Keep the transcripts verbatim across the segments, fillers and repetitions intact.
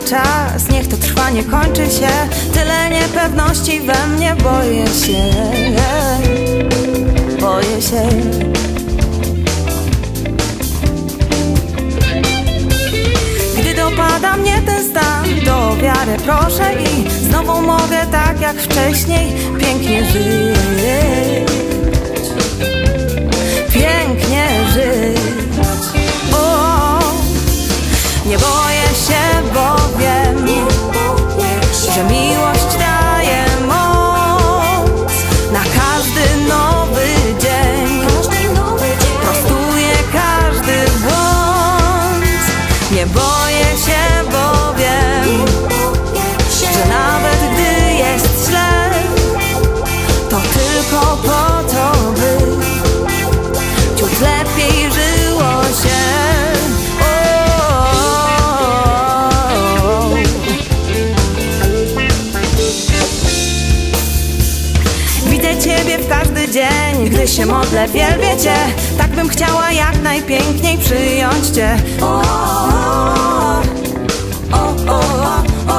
czas, niech to trwa, nie kończy się. Tyle niepewności we mnie, boję się, boję się. Gdy dopada mnie ten stan, to wiarę proszę i znowu mogę tak jak wcześniej pięknie żyć, pięknie żyć. O, nie boję się, bo wiem, że miłość daje moc na każdy nowy dzień, prostuje każdy błąd. Nie boję się, bo wiem, że nawet gdy jest źle, to tylko po to, by ciut lepiej żyło się. Widzę Ciebie w każdy dzień, gdy się modlę, wielbię Cię. Tak bym chciała jak najpiękniej przyjąć Cię. O, o, o, o,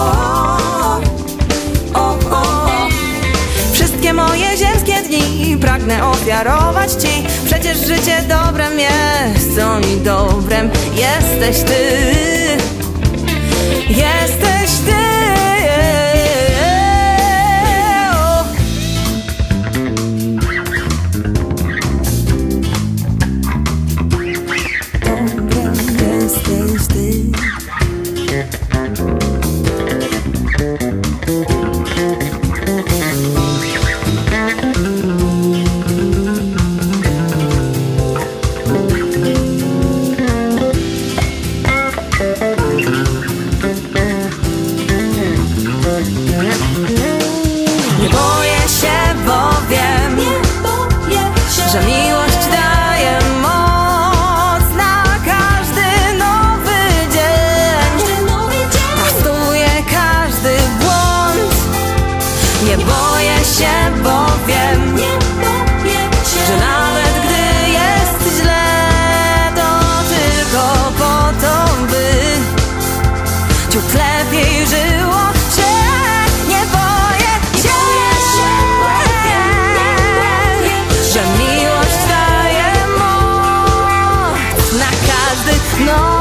o, o. Wszystkie moje ziemskie dni pragnę ofiarować Ci. Przecież życie dobrem jest, co mi dobrem jesteś Ty, jesteś Ty. Nie boję się, bo wiem, że miłość daje moc na każdy nowy dzień, prostuje każdy błąd. Nie boję się, bo wiem, że nawet gdy jest źle, to tylko po to, by ciut lepiej żyło się. Nie boję się, że miłość daje moc na każdy nowy